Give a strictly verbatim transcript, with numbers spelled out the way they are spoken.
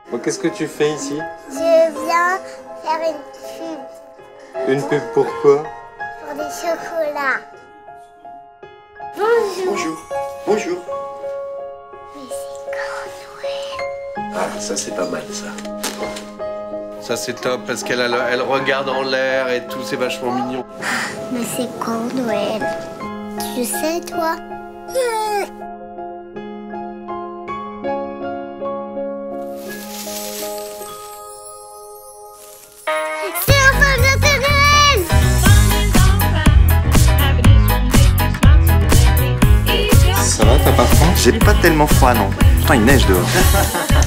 Bon, qu'est-ce que tu fais ici? Je viens faire une pub. Une pub pour quoi? Pour des chocolats. Bonjour. Bonjour. Bonjour. Mais c'est quand Noël? Ah, ça c'est pas mal ça. Ça c'est top parce qu'elle a le- elle regarde en l'air et tout, c'est vachement mignon. Mais c'est quand Noël? Tu sais, toi? C'est la fin de Noël! Ça va, t'as pas froid? J'ai pas tellement froid, non. Pourtant, il neige dehors.